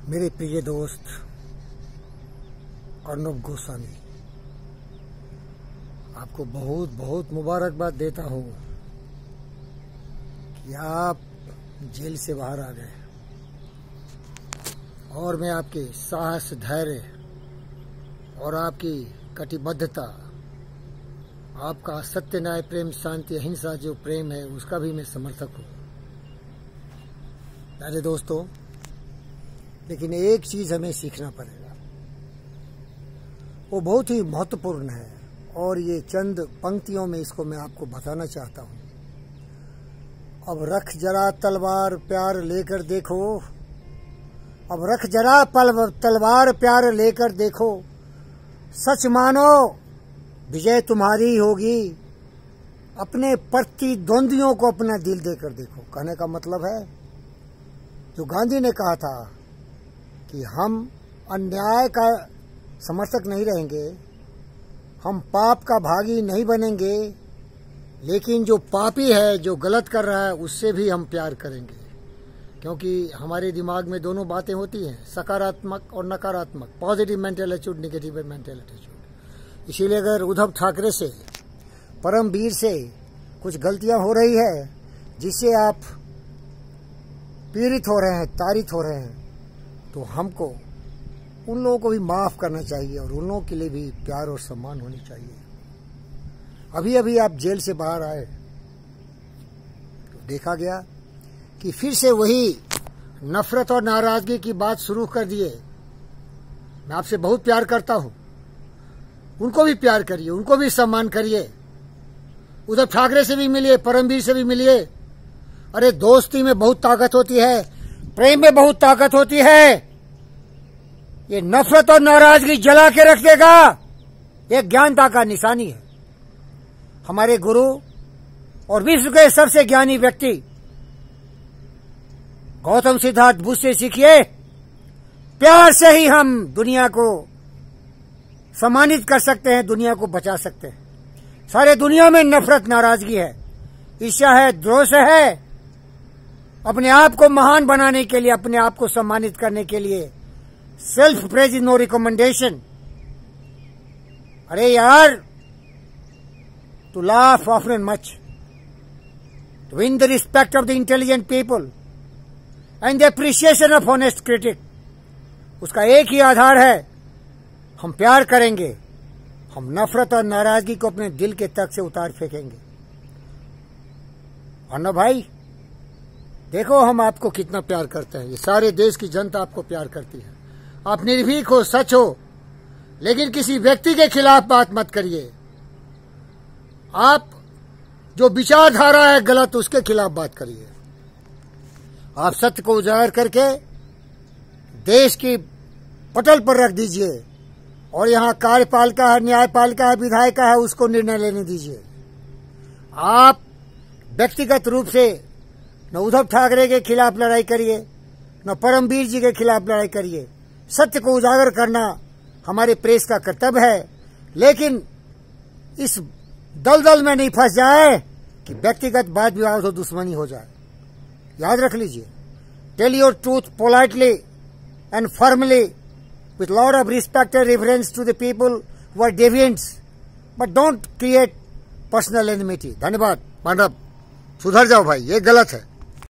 मेरे प्रिय दोस्त अर्नब गोस्वामी, आपको बहुत बहुत मुबारकबाद देता हूँ कि आप जेल से बाहर आ गए और मैं आपके साहस, धैर्य और आपकी कटिबद्धता, आपका सत्य, न्याय, प्रेम, शांति, अहिंसा जो प्रेम है उसका भी मैं समर्थक हूँ। प्यारे दोस्तों, लेकिन एक चीज हमें सीखना पड़ेगा, वो बहुत ही महत्वपूर्ण है और ये चंद पंक्तियों में इसको मैं आपको बताना चाहता हूँ। अब रख जरा तलवार प्यार लेकर देखो, अब रख जरा तलवार प्यार लेकर देखो, सच मानो विजय तुम्हारी होगी, अपने प्रतिद्वंदियों को अपना दिल देकर देखो। कहने का मतलब है, जो गांधी ने कहा था कि हम अन्याय का समर्थक नहीं रहेंगे, हम पाप का भागी नहीं बनेंगे, लेकिन जो पापी है, जो गलत कर रहा है, उससे भी हम प्यार करेंगे। क्योंकि हमारे दिमाग में दोनों बातें होती हैं, सकारात्मक और नकारात्मक, positive mental attitude, negative mental attitude. इसीलिए अगर उद्धव ठाकरे से, परमवीर से कुछ गलतियां हो रही है जिससे आप पीड़ित हो रहे हैं, ताड़ित हो रहे हैं, तो हमको उन लोगों को भी माफ करना चाहिए और उन लोगों के लिए भी प्यार और सम्मान होनी चाहिए। अभी अभी आप जेल से बाहर आए तो देखा गया कि फिर से वही नफरत और नाराजगी की बात शुरू कर दिए। मैं आपसे बहुत प्यार करता हूं, उनको भी प्यार करिए, उनको भी सम्मान करिए। उद्धव ठाकरे से भी मिलिए, परमवीर से भी मिलिए। अरे दोस्ती में बहुत ताकत होती है, प्रेम में बहुत ताकत होती है। ये नफरत और नाराजगी जला के रख देगा, ये ज्ञानता का निशानी है। हमारे गुरु और विश्व के सबसे ज्ञानी व्यक्ति गौतम सिद्धार्थ बुद्ध से सीखिए, प्यार से ही हम दुनिया को सम्मानित कर सकते हैं, दुनिया को बचा सकते हैं। सारे दुनिया में नफरत, नाराजगी है, ईर्ष्या है, द्वेष है। अपने आप को महान बनाने के लिए, अपने आप को सम्मानित करने के लिए self praise is no recommendation. अरे यार, to laugh often much, to win the respect of the intelligent people and the appreciation of honest critic, उसका एक ही आधार है, हम प्यार करेंगे, हम नफरत और नाराजगी को अपने दिल के तक से उतार फेंकेंगे। और ना भाई, देखो हम आपको कितना प्यार करते हैं, ये सारे देश की जनता आपको प्यार करती है। आप निर्भीक हो, सच हो, लेकिन किसी व्यक्ति के खिलाफ बात मत करिए। आप जो विचारधारा है गलत, उसके खिलाफ बात करिए। आप सत्य को उजागर करके देश की पटल पर रख दीजिए और यहाँ कार्यपालिका है, न्यायपालिका है, विधायिका है, उसको निर्णय लेने दीजिए। आप व्यक्तिगत रूप से न उद्धव ठाकरे के खिलाफ लड़ाई करिए, न परमवीर जी के खिलाफ लड़ाई करिए। सत्य को उजागर करना हमारे प्रेस का कर्तव्य है, लेकिन इस दलदल में नहीं फंस जाए कि व्यक्तिगत वाद विवाद हो, दुश्मनी हो जाए। याद रख लीजिए, tell your truth politely and firmly with lot of respect and reverence to the people who are deviants, but don't create personal enmity. धन्यवाद। मानव, सुधर जाओ भाई, ये गलत है।